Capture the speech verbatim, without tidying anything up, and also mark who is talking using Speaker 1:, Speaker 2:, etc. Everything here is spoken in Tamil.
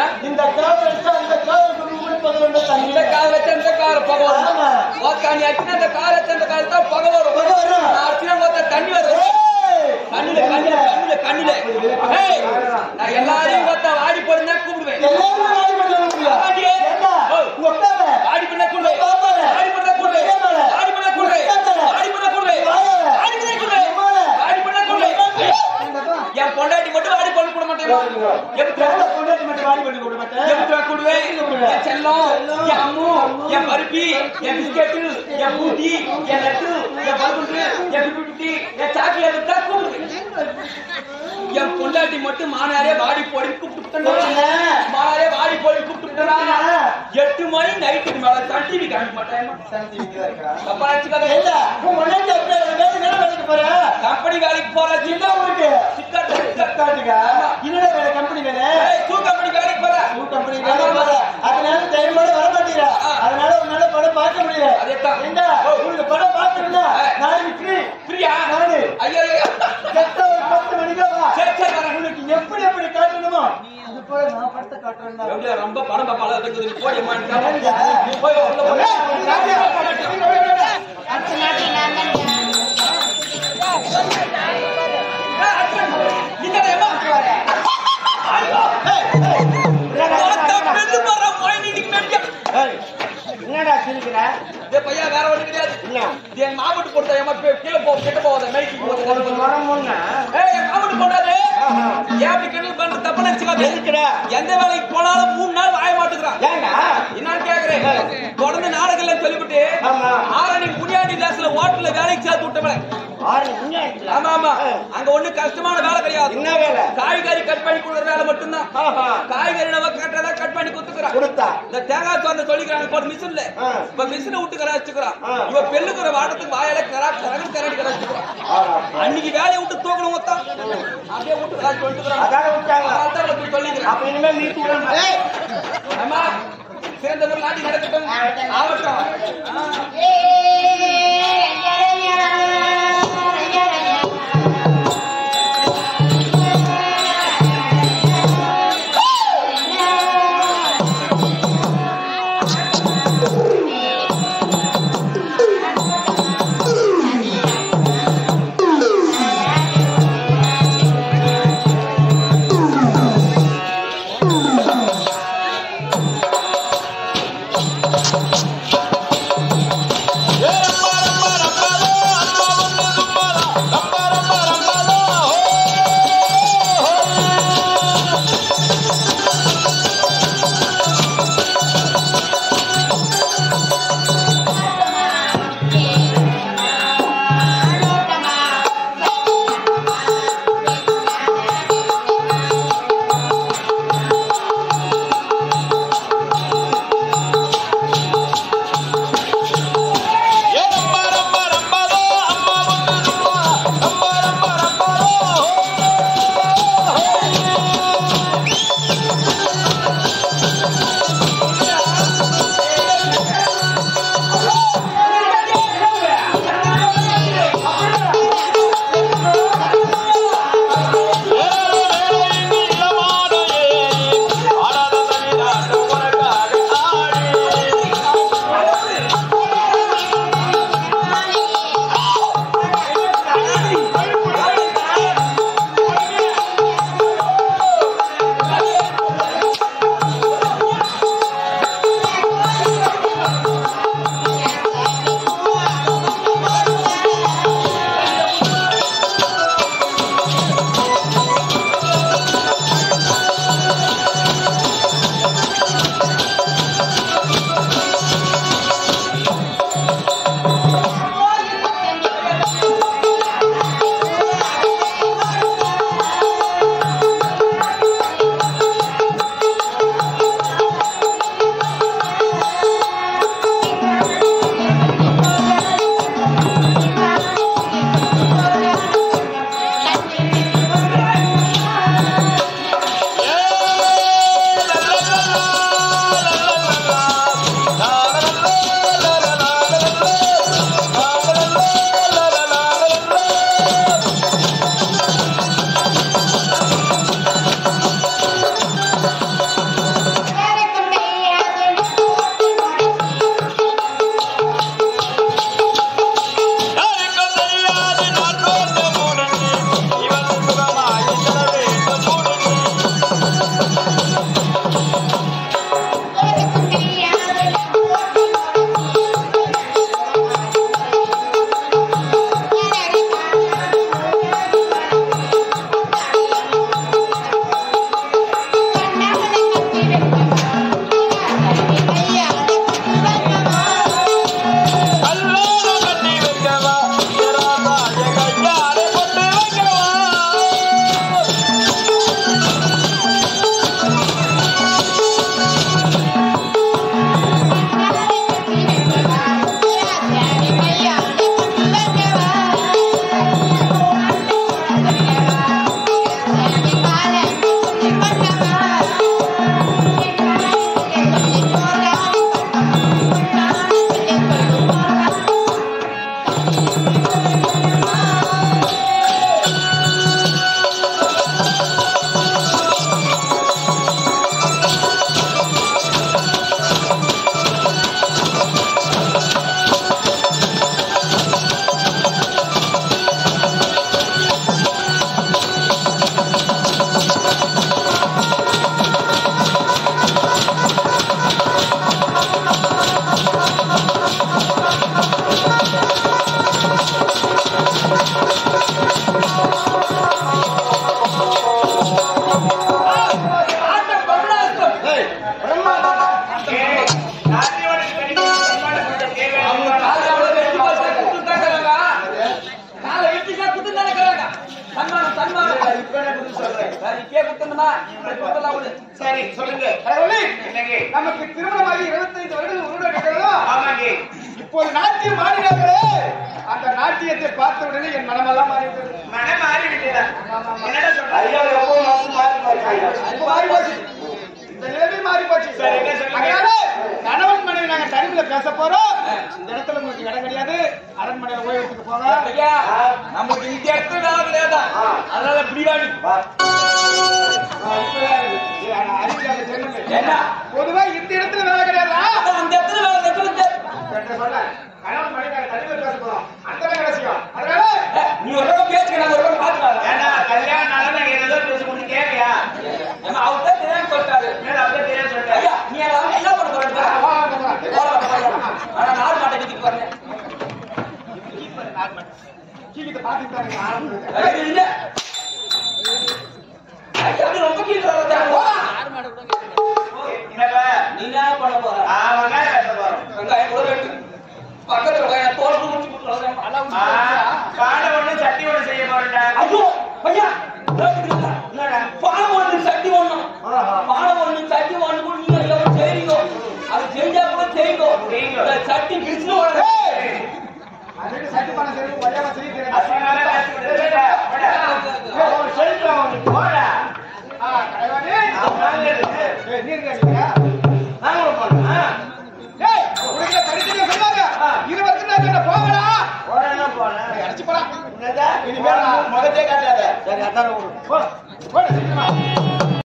Speaker 1: இந்த கால் வச்சா அந்த கால் குடும்பம் பகை வந்த தண்ணி
Speaker 2: இந்த கால் வச்சா இந்த கால் பகை வரும் ஓகே நீ அடிச்சா அந்த கால் வச்சா அந்த கால் தான் பகை வரும்
Speaker 1: பகை வரும்
Speaker 2: நான் அடிச்சா மொத்த தண்ணி வரும் கண்ணில கண்ணில கண்ணில கண்ணில ஏய் நான் எல்லாரையும் மொத்த வாடி போடுனா கூப்பிடுவேன்
Speaker 1: எல்லாரும் வாடி போடுவாங்க
Speaker 2: ஆடியே
Speaker 1: ஏண்டா ஒட்டாத
Speaker 2: வாடி பண்ண கூப்பிடு
Speaker 1: பாப்பால
Speaker 2: வாடி பண்ண கூப்பிடு வாடி பண்ண கூப்பிடு வாடி பண்ண கூப்பிடு வாடி பண்ண கூப்பிடு வாடி பண்ண கூப்பிடு என் பொண்டாட்டி மட்டும் வாடி பண்ண கூட மாட்டேன் எப்படி
Speaker 1: பொண்டாட்டி மட்டும் வாடி பண்ணி கூட மாட்டேன்
Speaker 2: எப்படி கூடுவேன் என் செல்லம் என் அம்மு என் பருப்பி என் பிஸ்கெட்டு என் பூட்டி என் லட்டு என் பல்குண்டு என் பிபிட்டி என் சாக்லேட் தான் கூப்பிடுவேன் என் பொண்டாட்டி மட்டும் மானாரே வாடி போடி கூப்பிட்டு மானாரே வாடி போடி கூப்பிட்டு எட்டு மணி நைட்டுக்கு மேல சன் டிவி காமிக்க மாட்டேன் தப்பா நினைச்சுக்காத கம்பெனி வேலைக்கு போற சின்ன ஊருக்கு சித்தாட்டுக்கா
Speaker 1: இன்னொரு வேலை கம்பெனி வேலை
Speaker 2: டூ கம்பெனி வேலைக்கு போற
Speaker 1: டூ கம்பெனி வேலை போற அதனால டைமோட வர மாட்டீங்க அதனால உன்னால படம் பார்க்க முடியல
Speaker 2: அதேதான்
Speaker 1: ஏண்டா உங்களுக்கு படம் பார்க்கணும்னா நாளைக்கு ஃப்ரீ
Speaker 2: ஃப்ரீயா
Speaker 1: நானு
Speaker 2: ஐயோ
Speaker 1: கரெக்டா ஒரு பத்து மணிக்கு வா
Speaker 2: சரி சரி வரேன்
Speaker 1: உங்களுக்கு எப்படி எப்படி காட்டணுமோ அது போல நான் படத்தை காட்டுறேன்டா
Speaker 2: எவ்வளவு ரொம்ப படம் பாப்பால இருக்குது நீ போய் மாட்டா போய் உள்ள போய்
Speaker 3: அடுத்த நாட்டி நான்
Speaker 2: நீங்க ஏமா ஐயோ நான் பெண்ணு பர போய் நீங்க மெடிக்க
Speaker 1: என்னடா சிரிக்கிற
Speaker 2: டேய் பையா வேற ஒண்ணு கிடையாது
Speaker 1: என்ன
Speaker 2: என் மாவட்டு போடுற ஏமா கீழ போ கிட்ட போவாத மைக்கு போறது
Speaker 1: வரம் முன்ன
Speaker 2: ஏய் என் மாவட்டு போடாதே ஏன் அப்படி கிண்டல் பண்ற தப்பு நினைச்சுக்காத
Speaker 1: எதுக்குடா
Speaker 2: எந்த வேலைக்கு போனாலும் மூணு நாள் வாய மாட்டுறான்
Speaker 1: ஏண்டா
Speaker 2: என்னன்னு கேக்குறேன் தொடர்ந்து நாடகம்ல சொல்லிவிட்டு
Speaker 1: ஆமா
Speaker 2: ஆரணி முனியாண்டி தாஸ்ல ஹோட்டல்ல வேலைக்கு சேர்த்து விட்டவள
Speaker 1: ஆறு முன்னாடி
Speaker 2: ஆமா ஆமா அங்க ஒண்ணு கஷ்டமான வேலை கிடையாது
Speaker 1: என்ன வேலை
Speaker 2: காய்கறி கட் பண்ணி கொடுக்குற வேலை மட்டும்தான்
Speaker 1: ஆஹா
Speaker 2: காய்கறி நம்ம கரெக்டா கட் பண்ணி கொடுத்துக்கிறான்
Speaker 1: கொடுத்தா
Speaker 2: இந்த தேங்காய் தோண்ட சொல்லிக்கிறாங்க இப்போ மிஷின்ல இப்ப மிஷினை விட்டு கராச்சுக்கிறான் இவ பெண்ணுக்குற வாட்டத்துக்கு வாயில கரா கரகு கரடி கராச்சுக்கிறான் அன்னைக்கு வேலையை விட்டு தூக்கணும் மொத்தம் அப்படியே விட்டு கராச்சு வந்துக்கிறான்
Speaker 1: அதான விட்டாங்க
Speaker 2: அதான் வந்து சொல்லிக்கிறேன்
Speaker 1: அப்ப இனிமே மீட்டு விடணும்
Speaker 2: அம்மா சிறந்த ஒரு நாட்டி நடக்கட்டும் ஆவட்டும்
Speaker 4: Hey,
Speaker 2: சம்பந்தமா கொடுத்தலாம் விடு.
Speaker 3: சரி சொல்லுங்க. என்னங்க
Speaker 1: நமக்கு திருமணமாகி இருபத்தைந்து வருடம் உருவாகிறது.
Speaker 3: ஆமாங்க.
Speaker 1: இப்போது நாட்டியம் மாறினார்களே, அந்த நாட்டியத்தை பார்த்த உடனே என் மனமெல்லாம் மாறிவிட்டது.
Speaker 3: மனம் மாறி விட்டதா? என்னடா சொல்ற?
Speaker 1: ஐயா எப்பவும் மனசு மாறி போச்சு. இப்போ மாறி போச்சு. இந்த நிலைமை மாறி போச்சு.
Speaker 3: சரி, என்ன சொல்லுங்க?
Speaker 1: அதனால கணவன் மனைவி நாங்க தனிமையில பேச போறோம். இந்த இடத்துல உங்களுக்கு இடம் கிடையாது. அரண்மனையில ஓய்வுக்கு போங்க.
Speaker 2: ஐயா நமக்கு இந்த இடத்துல வேலை கிடையாதா? அதனால பிடிவாடி என்ன
Speaker 1: பொதுவா இந்த இடத்துல வேலை கிடையாதா?
Speaker 2: அந்த இடத்துல வேலை கிடையாது.
Speaker 1: கணவன் மனைவி நாங்க தனிமையில பேச போறோம். அந்த ரகசியம். அதனால
Speaker 2: நீ ஒரு தடவை பேசுங்க, நான் ஒரு தடவை பாத்துக்கலாம்.
Speaker 3: ஏண்டா கல்யாணம் நாளா ஏதோ பேச முடியும் கேட்கலையா?
Speaker 2: ஏன்னா அவர் தான் தெரியாம சொல்லிட்டாரு.
Speaker 3: என்னடா அப்படியே தெரியாது சொல்றேன்.
Speaker 2: ஐயா நீ எல்லாம் என்ன பண்ண போறீங்க? ஆனா நாடு மாட்டை கிட்ட பாருங்க.
Speaker 1: கீழே பாத்துட்டாங்க.
Speaker 2: அது இல்ல. ஐயா அது ரொம்ப கீழே வரதா?
Speaker 3: என்னப்பா
Speaker 2: நீ என்ன பண்ண போற?
Speaker 3: ஆ வெங்காயம் பேச போறோம்.
Speaker 2: வெங்காயம் கூட வெட்டு. பக்கத்துல வெங்காயம் தோல் முடிச்சு கொடுத்துறேன்.
Speaker 3: ஆ பானை ஒண்ணு சட்டி ஒண்ணு செய்ய போறேன்டா.
Speaker 2: ஐயோ ஐயா என்னடா பானை ஒண்ணு சட்டி ஒண்ணு பானை ஒண்ணு சட்டி ஒண்ணு கூட நீங்க எவ்வளவு செய்றீங்க? அது செஞ்சா கூட செய்யுங்க. இந்த சட்டி கிழிச்சு ஓடுது.
Speaker 1: அதுக்கு சட்டி பண்ண தெரியும். வழியாம செய்ய தெரியும்.
Speaker 3: அதனால பேசி விடுறேன்டா. போடா. செல்வா ஒண்ணு போடா.
Speaker 1: ஆ கலைவாணி.
Speaker 3: ஆமாங்க.
Speaker 1: ஏய் நீ இருக்கீங்க.
Speaker 3: நான் ஒரு போறேன்.
Speaker 1: ஏய் உனக்கு தரிசனமா சொன்னாங்க. இது வரைக்கும் நான் என்ன போங்கடா.
Speaker 3: போறேன்னா போறேன்.
Speaker 1: அடிச்சு போடா.
Speaker 3: என்னடா இனிமேல் முகத்தை காட்டாத.
Speaker 1: சரி அதான ஓடு. போ. போடு சீக்கிரமா.